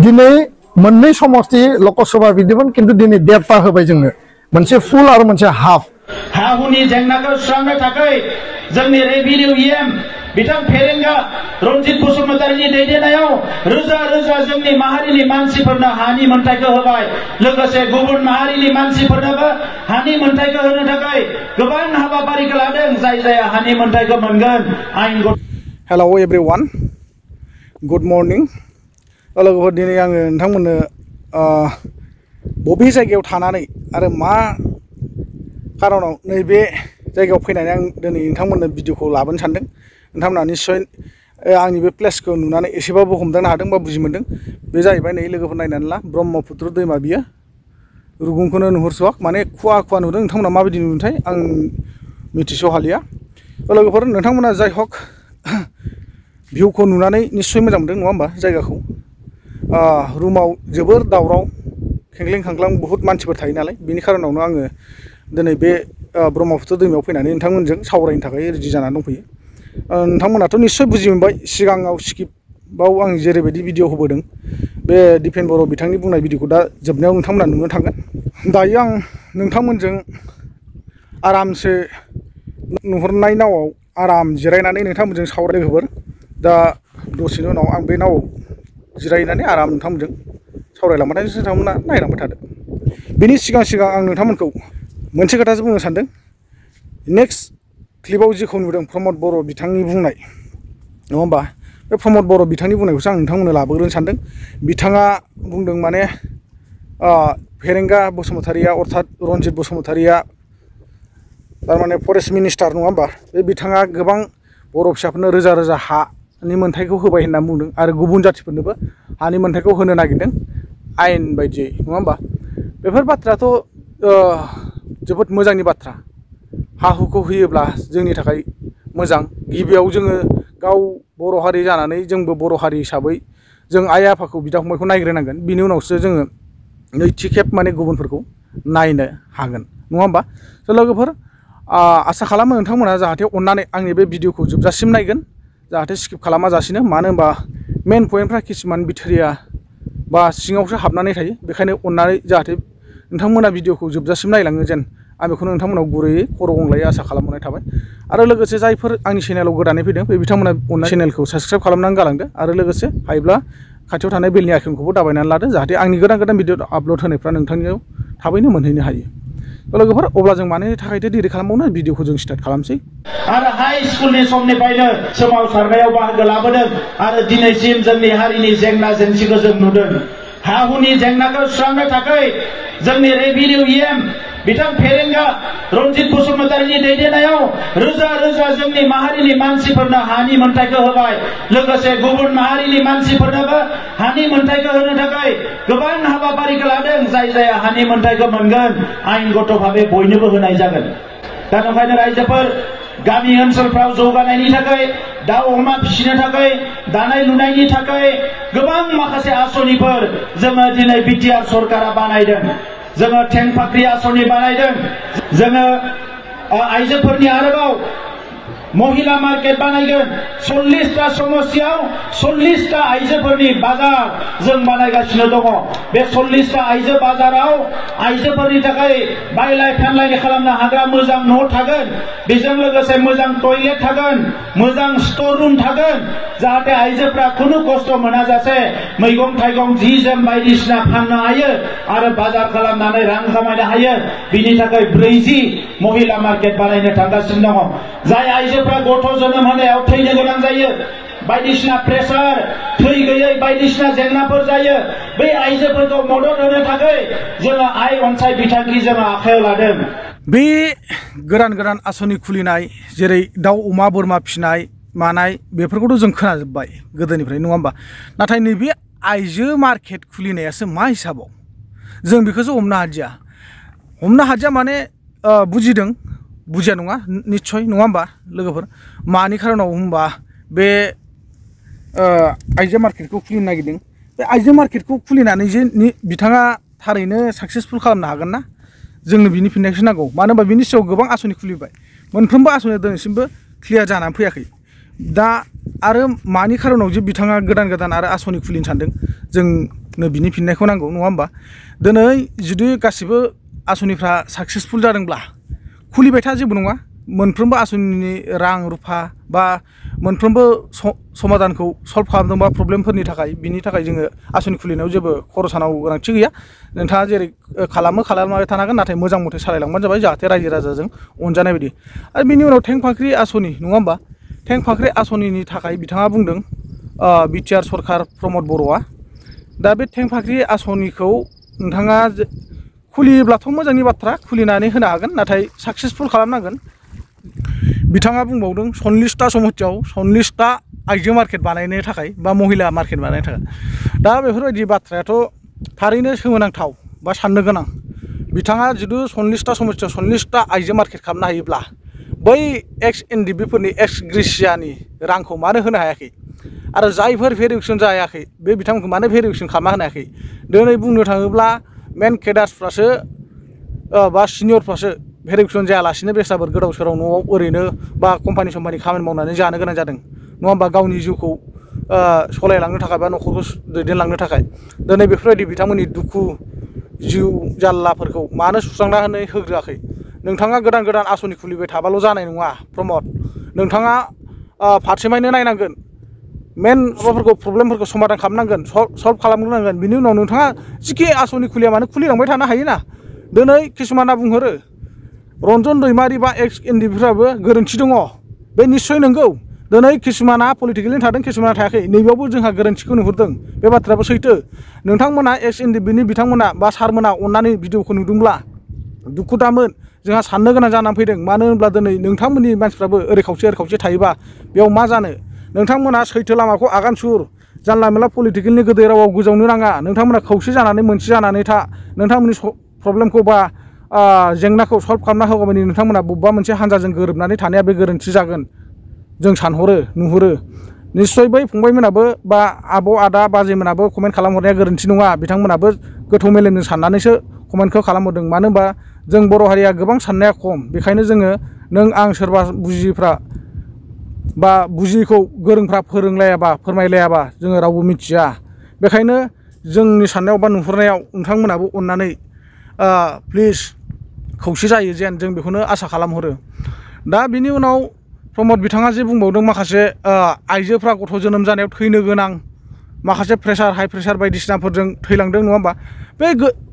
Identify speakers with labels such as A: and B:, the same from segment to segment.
A: दिनै मोननै समस्ति लकसभा बिदिमोन किन्तु दिनै 1.5टा होबाय जोंनो मोनसे फुल आरो मोनसे हाफ
B: हा हुनि जेंनाखौ सुस्रांनो थाखाय जोंनि रेभिनिउ इएम बिथां फेरेंगा रनजित बसुमतारीनि दैदेननायाव रोजा रोजा जोंनि माहारिनि मानसिफोरनो हानि मोनथायखौ होबाय लोगोसे गुबुन माहारिनि मानसिफोरनोबो हानि मोनथायखौ होनो थाखाय गोबां हाबाफारिखौ लादों जाय हानि मोनथायखौ मोनगोन आइन
C: हेलौ एभ्रिवान गुड मर्निं लोगोफोर दिनै आङो नोंथांमोननो बबे जायगायाव थानानै आरो मा खारनाव नैबे जायगायाव फैनानै आं दिनै नोंथांमोननो भिडिअखौ लाबोनो सानदों नोंथांमोना निश्चय आंनि बे प्लेसखौ नुनानै एसेबाबो हमदांनो हादों बा बुजि मोनदों बे जाहैबाय नै लोगोफोर नायनानै ला ब्रह्मपुत्र दैमा बियो रुगुंखौनो नुहुरस'वाखै माने खुवा खुवा नुदों नोंथांमोना माबायदि नुदोंथाय आं मिथिस' हालिया लोगोफोर नोंथांमोना जाय हक भिउखौ नुनानै निश्चय मोजां मोनदों नङा होमबा जायगाखौ रुमाव जोबोर दावराव खेंख्लें खांख्लां बहुत मानसिफोर थायो नालाय बेनि खारनावनो आङो दिनै बे ब्रह्मपुत्र दैमायाव फैनानै नोंथांमोनजों सावरायनो थाखाय रेडि जानानै दंफैयो नोंथांमोनाथ' निश्चय बुजि मोनबाय सिगाङाव स्क्रिप्टआव आं जेरैबायदि भिडिअ होबोदों बे दिपेन बर' बिथांनि बुंनाय भिडिअखौ दा जोबनायाव नोंथांमोना नुनो थांगोन दायो आं नोंथांमोनजों आरामसे नुहुरनाय नावआव आराम जिरायनानै नोंथांमोनजों सावराय लोगोफोर दा दसेनि उनाव आं बे नावआव जिरायनानै आराम नोंथांमोनजों सावरायलांबाय नोंथांमोना नायलांबाय थादो बेनि सिगां आं नोंथांमोनखौ मोनसे खोथासो बुंनो सानदों नेक्स्ट क्लिपाव जेखौ नुदों प्रमद बर' बिथांनि बुंनाय नङा होमबा बे प्रमद बर' बिथांनि बुंनायखौसो आं नोंथांमोननो लाबोग्रोनो सानदों बिथाङा बुंदों माने फेरेंगा बसुमतारीया अर्थात रनजित बसुमतारीया थारमाने फरेस्ट मिनिस्टार नङा होमबा बे बिथाङा गोबां बर' फिसाफोरनो रोजा रोजा हानि मोनथायखौ होबाय होनना बुंदों आरो गुबुन जाथिफोरनोबो हानि मोनथायखौ होनो नागिरदों आयेन बायदियै नङा होमबा बेफोर बाथ्रायाथ' जोबोद मोजांनि बाथ्रा हा हुखौ होयोब्ला जोंनि थाखाय मोजां गिबियाव जोङो गाव बर' हारि जानानै जोंबो बर' हारि हिसाबै जों आइ आफाखौ बिदा फंबायखौ नायग्रोनांगोन बिनि उनावसो जोङो नैथि खेब माने गुबुनफोरखौ नायनो हागोन नङा होमबा स' लोगोफोर आसा खालामो नोंथांमोना जाहाथे अननानै आंनि बे भिडिअखौ जोबजासिम नायगोन जाहाथे स्किप खालामाजासिनो मानो होनबा मेन पइन्टफ्रा किसुमान बिथोरिया बा सिङावसो हाबनानै थायो बेखायनो अननानै जाहाथे नोंथांमोना भिडिअखौ जोबजासिम नायलाङो जेन आं बेखौनो नोंथांमोनाव गुरैयै खर' गंग्लायै आसा खालामनाय थाबाय आरो लोगोसे जायफोर आंनि चेनेलाव गोदानै फैदों बे बिथांमोना अननानै चेनेलखौ साबस्क्राइब खालामनानै गालांदो आरो लोगोसे हायोब्ला खाथियाव थानाय बेलनि आइकनखौबो दाबायनानै लादो जाहाथे आंनि गोदान भिडिअ आपल'ड होनायफ्रा नोंथांनियाव थाबैनो मोनहैनो हायो लोगोफोर अब्ला जों मानि थाखायथो देरि खालामबावनो भिडिअखौ जों स्टार्ट खालामसै
B: आरो हाई स्कुलनि समनिफ्रायनो सोमावसारनायाव बाहागो लाबोदों आरो दिनैसिम जोंनि हारिनि जेंना जेंसिखौ जों नुदों हा हुनि जेंनाखौ सुस्रांनो थाखाय जोंनि रेभिनिउ इएम बिथां फेरेंगा रनजित बसुमतारीनि दैदेननायाव रोजा रोजा जोंनि माहारिनि मानसिफोरनो हानि मोनथायखौ होबाय लोगोसे गुबुन माहारिनि मानसिफोरनोबो हानि मोनथायखौ होनो थाखाय गोबां हाबाफारिखौ लादों जाय हानि मोनथायखौ मोनगोन आइनगत भाबै बयनोबो होनाय जागोन दा ओंखायनो रायजोफोर गामि ओनसोलफ्राव जौगानायनि थाखाय दाउ अमा फिसिनो थाखाय दानाय लुनायनि थाखाय गोबां माखासे आसनिफोर जोङो दिनै बिटिआर सरकारा बानायदों जोङो थेंफाख्रि आसनि बानायदों जोङो आइजोफोरनि आरोबाव महिला मार्केट बानायगोन 40टा समस्याव 40टा आइजोफोरनि बाजार जों बानायगासिनो दङ बे 40टा आइजो बाजाराव आइजोफोरनि थाखाय बायलाय फानलाय खालामनो हाग्रा मोजां न' थागोन बेजों लोगोसे मोजां टयलेट थागोन मोजां स्ट'र रुम थागोन जाहाथे आइजोफ्रा खुनु खस्थ' मोनाजासे मैगं थाइगं जि जोम बायदिसिना फाननो हायो आरो बाजार खालामनानै रां खामायनो हायो बिनि थाखाय 40 महिला मार्केट बानायनो थांगासिनो दङ जाय आइजोफ्रा गथ' जोनोम होनायाव थैनो गोनां जायो बायदिसिना प्रेसार थै गैयै बायदिसिना जेंनाफोर जायो बै आइजोफोरखौ मदद होनो थाखाय जोङो आइ अनसाय बिथांखि जोङो आखायाव लादों
C: बे गोदान आसनि खुलिनाय जेरै दाउ अमा बोरमा फिसिनाय मानाय बेफोरखौथ' जों खोनाजोब्बाय गोदोनिफ्राय नङा होमबा नाथाय नैबे आइजो मार्केट खुलिनायासो मा हिसाबाव जों बेखौसो हमनो हादिया माने बुजिदों बुजिया नङा निस्सय नङा होमबा लोगोफोर मानि खारनाव होमबा बे आइजो मार्केटखौ खुलिनो नागिरदों बे आइजो मार्केटखौ खुलिनानै जे बिथाङा थारैनो साक्सेसफुल खालामनो हागोन ना जोंनो बिनि फिननायखौसो नांगौ मानो होनबा बिनि सायाव गोबां आसनि खुलिबाय मोनफ्रोमबो आसनिया दिनैसिमबो क्लियार जानानै फैयाखै दा आरो मानि खारनाव जे बिथाङा गोदान आरो आसनि खुलिनो सानदों जों नो बिनि फिननायखौ नांगौ नङा होमबा दिनै जुदि गासिबो आसनिफ्रा साक्सेसफुल जादोंब्ला खुलिबाय था जेबो नङा मोनफ्रोमबो आसनिनि रां रुफा बा मोनफ्रोमबो समाधानखौ सल्भ खालामदोंबा प्रब्लेमफोरनि थाखाय बिनि थाखाय जोङो आसनि खुलिनायाव जेबो खरस होनांगौ गोनांथि गैया नोंथाङा जेरै खालामबाय थानांगोन नाथाय मोजां मथे सालायलांबानो जाबाय जाहाथे रायजो राजाजों अनजानाय बायदि आरो बिनि उनाव थें फाख्रि आसनि नङा होमबा थें फाख्रि आसनिनि थाखाय बिथाङा बुंदों बिटिआर सरकार प्रमद बर'आ दा बे थें फाख्रि आसनिखौ नोंथाङा खुलियोब्लाथ' मोजांनि बाथ्रा खुलिनानै होनो हागोन नाथाय साक्सेसफुल खालामनांगोन बिथाङा बुंबावदों 40टा समस्थियाव 40टा आइजो मार्केट बानायनो थाखाय बा महिला मार्केट बानायनो थाखाय दा बेफोरबायदि बाथ्रायाथ' थारैनो सोमोनांथाव बा साननो गोनां बिथाङा जुदि 40टा समस्थियाव 40टा आइजो मार्केट खालामनो हायोब्ला बै एक्स एनडिबिफोरनि एक्स ग्रेसियानि रांखौ मानो होनो हायाखै आरो जायफोर भेरिफिकेसन जायाखै बे बिथांमोनखौ मानो भेरिफिकेसन खालामना होनो हायाखै दिनै बुंनो थाङोब्ला मेन केडार्सफ्रासो बा सिनियरफ्रासो भेरिफिकेसन जायालासिनो बेसाफोर गोदाव सोराव न'आव ओरैनो बा कम्पानि खामानि मावनानै जानो गोनां जादों नङा होमबा गावनि जिउखौ सलायलांनो थाखाय बा न'खरखौ दैदेनलांनो थाखाय दिनै बेफोरबायदि बिथांमोननि दुखु जिउ जाल्लाफोरखौ मानो सुस्रांना होग्रोआखै नोंथाङा गोदान गोदान आसनि खुलिबाय थाबाल' जानाय नङा प्रमद नोंथाङा फारसेमायनो नायनांगोन मेन माबाफोरखौ प्रब्लेमफोरखौ समाधान खालामनांगोन सल्भ खालामग्रोनांगोन बिनि उनाव नोंथाङा जिखि आसनि खुलिया मानो खुलिलांबाय थानो हायोना दिनै किसुमाना बुंहरो रन्जन दैमारि बा एक्स एनडिबिफ्राबो गोरोन्थि दङ बे निस्सय नंगौ दिनै किसुमाना पलिटिकेलि थादों किसुमाना थायाखै नैबेयावबो जोंहा गोरोन्थिखौ नुहुरदों बे बाथ्रायाबो सैथो नोंथांमोना एक्स एनडिबिनि बिथांमोना बा सारमोना अननानै भिडिअखौ नुदोंब्ला दुखु दामोन जोंहा साननो गोनां जानानै फैदों मानो होनब्ला दिनै नोंथांमोननि मानसिफ्राबो ओरै खावसे थायोबा बेयाव मा जानो नोंथांमोना सैथो लामाखौ आगान सुर जानला मेला पलिटिकेलनि गोदै रावाव गोजावनो नाङा नोंथांमोना खौसे जानानै मोनसे जानानै था नोंथांमोननि प्रब्लेमखौ बा जेंनाखौ सल्भ खालामना होगौमानि नोंथांमोना बबेबा मोनसे हान्जाजों गोरोबनानै थानाया बे गोरोन्थि जागोन जों सानहरो नुहुरो निस्सय बै फंबायमोनाबो बा आब' आदा बाजैमोनाबो कमेन्ट खालामहरनाया गोरोन्थि नङा बिथांमोनाबो गोथौ मेलेमजों साननानैसो कमेन्टखौ खालामहरदों मानो होनबा जों बर' हारिया गोबां साननाया खम बेखायनो जोङो नों आं सोरबा बुजियिफ्रा बा बुजियिखौ गोरोंफ्रा फोरोंलायाबा फोरमायलायाबा जोङो रावबो मिथिया बेखायनो जोंनि साननायाव बा नुहुरनायाव नोंथांमोनाबो अननानै प्लिज खौसे जायो जेन जों बेखौनो आसा खालामहरो दा बिनि उनाव प्रमद बिथाङा जे बुंबावदों माखासे आइजोफ्रा गथ' जोनोम जानायाव थैनो गोनां माखासे प्रेसार हाइ प्रेसार बायदिसिनाफोरजों थैलांदों नङा होमबा बे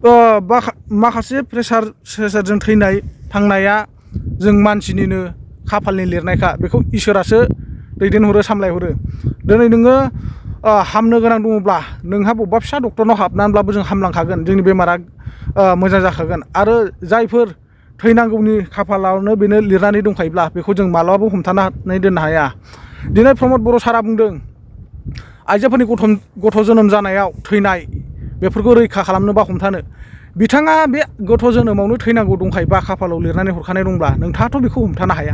C: माखासे प्रेसारजों थांनाया जों मानसिनिनो खाफालनि लिरनायखा बेखौ इसोरासो दैदेनहरो सामलायहरो दिनै नोङो हामनो गोनां दङब्ला नोंहा बबेबा फिसा डक्टरनाव हाबनानैब्लाबो जों हामलांखागोन जोंनि बेमारा मोजां जाखागोन आरो जायफोर थैनांगौनि खाफालावनो बेनो लिरनानै दंखायोब्ला बेखौ जों मालाबाबो हमथानानै दोननो हाया दिनै प्रमद बर' सारा बुंदों आइजोफोरनि गथ' जोनोम जानायाव थैनाय बेफोरखौ रैखा खालामनो बा हमथानो बिथाङा बे गथ' जोनोमावनो थैनांगौ दंखायोबा खाफालाव लिरनानै हरखानाय दंब्ला नोंथाङाथ' बेखौ हमथानो हाया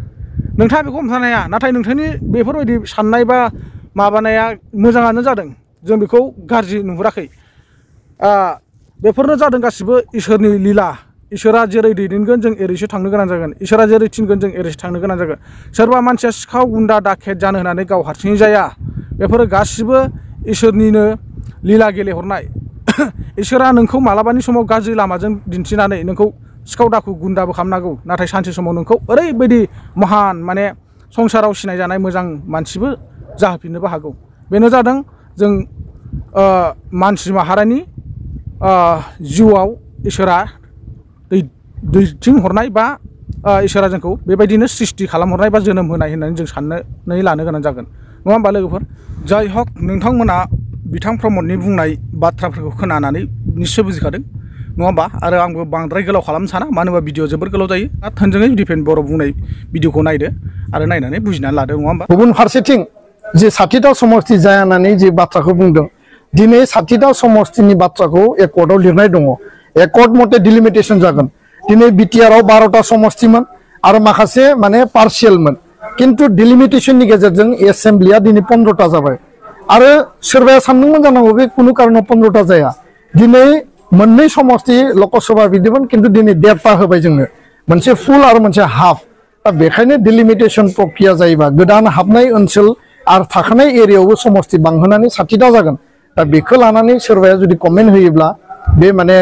C: नाथाय नोंथांनि बेफोरबायदि साननाय बा माबानाया मोजाङानो जादों जों बेखौ गाज्रि नुहुराखै बेफोरनो जादों गासिबो इसोरनि लीला इसोरा जेरै दैदेनगोन जों एरैसो थांनो गोनां जागोन इसोरा जेरै थिनगोन जों एरैसो थांनो गोनां जागोन सोरबा मानसिया सिखाव गुन्दा डाकेट जानो होनानै गाव हारसिङै जाया बेफोरो गासिबो इसोरनिनो लीला गेलेहरनाय इसोरा नोंखौ मालाबानि समाव गाज्रि लामाजों दिन्थिनानै नोंखौ सिखाव दाखु गुन्दाबो खालामनांगौ नाथाय सानसे समाव नोंखौ ओरैबायदि महान माने संसाराव सिनायजानाय मोजां मानसिबो जाहोफिननोबो हागौ बेनो जादों जों मानसि माहारिनि जिउआव इसोरा दैथिंहरनाय बा इसोरा जोंखौ बेबायदिनो सृष्टि खालामहरनाय बा जोनोम होनाय होननानै जों साननानै लानो गोनां जागोन नङा होमबा लोगोफोर जाय हक नोंथांमोना बिथां प्रमदनि बुंनाय बाथ्राफोरखौ खोनानानै निस्सय बुजिखादों नङा होमबा आरो आंबो बांद्राय गोलाव खालामनो साना मानो होनबा भिडिअ जोबोर गोलाव जायो थोंजोङै दिपेन बर' बुंनाय भिडिअखौ नायदो आरो नायनानै बुजिनानै लादो नङा होमबा
A: गुबुन फारसेथिं जे 60टा समस्ति जाया होननानै जे बाथ्राखौ बुंदों दिनै 60टा समस्तिनि बाथ्राखौ एकर्डआव लिरनाय दङ एकर्ड मथे डिलिमिटेसन जागोन दिनै बिटिआरआव 12टा समस्तिमोन आरो माखासे माने पार्शियेलमोन किन्तु डिलिमिटेसननि गेजेरजों एसेम्ब्लिया दिनै 15टा जाबाय आरो सोरबाया सानदोंमोन जानांगौ बे कुनु कारनाव 15टा जाया दिनै मोननै समस्ति लकसभा बिदोंमोन किन्तु दिनै 1.5टा होबाय जोंनो मोनसे फुल आरो मोनसे हाफ दा बेखायनो डिलिमिटेसन प्रक्रिया जायोबा गोदान हाबनाय ओनसोल आरो थाखानाय एरियायावबो समस्ति बांहोनानै 60टा जागोन दा बेखौ लानानै सोरबाया जुदि कमेन्ट होयोब्ला बे माने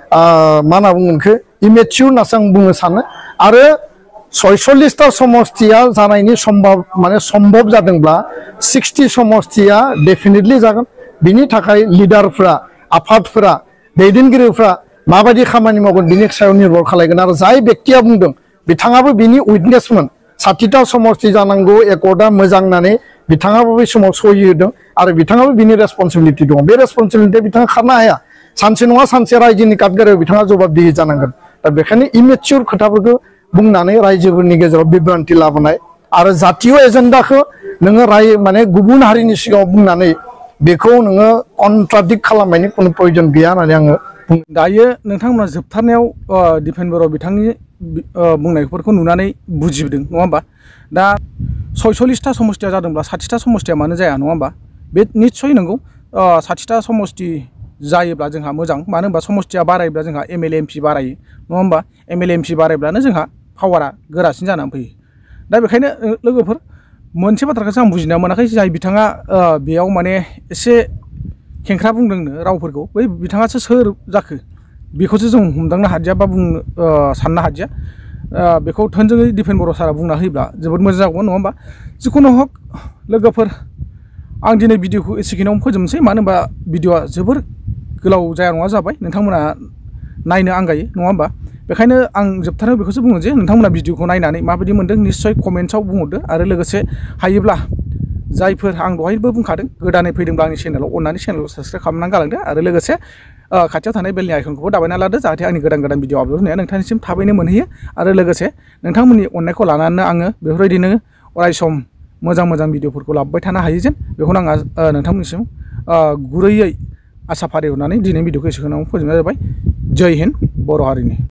A: मा होनना बुङो बेखौ इमेच्युर होननासो आं बुंनो सानो आरो 46टा समष्टिया जानायनि सम्भब जादोंब्ला 60 समष्टिया डेफिनेटलि जागोन बिनि थाखाय लिडारफ्रा आफादफ्रा दैदेनगिरिफ्रा माबायदि खामानि मावगोन बिनि सायाव निर्भर खालामगोन आरो जाय बेक्तिया बुंदों बिथाङाबो बिनि उइटनेसमोन 60टा समष्टि जानांगौ एकर्डआ मोजां होननानै बिथाङाबो बै समाव सहि होदों आरो बिथाङाबो बिनि रेसपन्सिबिलिटि दं बे रेसपन्सिबिलिटिया बिथाङा खारनो हाया सानसे नङा सानसे रायजोनि काटगोरायाव बिथाङा जबाबदिहि जानांगोन दा बेखायनो इमेच्युर खोथाफोरखौ बुंनानै रायजोफोरनि गेजेराव बिब्रान्थि लाबोनाय आरो जातीय एजेन्डाखौ नोङो माने गुबुन हारिनि सिगाङाव बुंनानै बेखौ नोङो कन्ट्राडिक्ट खालामनायनि कोनो प्रयजन गैया होननानै आङो
C: दायो नोंथांमोना जोबथारनायाव दिपेन बर' बिथांनि बुंनायफोरखौ नुनानै बुजिबोदों नङा होमबा दा 46टा समष्टिया जादोंब्ला 60टा समष्टिया मानो जाया नङा होमबा बे निस्सय नंगौ 60टा समष्टि जायोब्ला जोंहा मोजां मानो होनबा समष्टिया बारायोब्ला जोंहा MLA MP बारायो नङा होमबा MLA MP बारायब्लानो जोंहा पावारा गोरासिन जानानै फैयो दा बेखायनो लोगोफोर मोनसे बाथ्राखौसो आं बुजिना मोनाखै जाय बिथाङा बेयाव माने एसे खेंख्रा बुंदोंनो रावफोरखौ बै बिथाङासो सोर जाखो बेखौसो जों हमदांनो हादिया बा बुंनो साननो हादिया बेखौ थोंजोङै दिपेन बर' सारा बुंना होयोब्ला जोबोद मोजां जागौमोन नङा होमबा जिखुनु हक लोगोफोर आं दिनै भिडिअखौ एसेखिनियावनो फोजोबनोसै मानो होनबा भिडिअआ जोबोर गोलाव जाया नङा जाबाय नोंथांमोना नायनो आंगायो नङा होमबा बेखायनो आं जोबथारनायाव बेखौसो बुङो जे नोंथांमोना भिडिअखौ नायनानै माबायदि मोनदों निस्सय कमेन्ट्सआव बुंहरदो आरो लोगोसे हायोब्ला जायफोर आं दहायबो बुंखादों गोदानै फैदोंब्ला आंनि चेनेलाव अननानै चेनेलखौ साबस्क्राइब खालामनानै गालांदो आरो लोगोसे खाथियाव थानाय बेलनि आइकनखौबो दाबायना लादो जाहाथे आंनि गोदान भिडिअ आपल'ड होनाया नोंथांनिसिम थाबैनो मोनहैयो आरो लोगोसे नोंथांमोननि अननायखौ लानानै आङो बेफोरबायदिनो अरायसम मोजां भिडिअफोरखौ लाबोबाय थानो हायो जेन बेखौनो आं नोंथांमोननिसिम गुरैयै आसा फारिहरनानै दिनै भिडिअखौ एसेखिनियावनो फोजोबनाय जाबाय जय हिन्द बर' हारिनि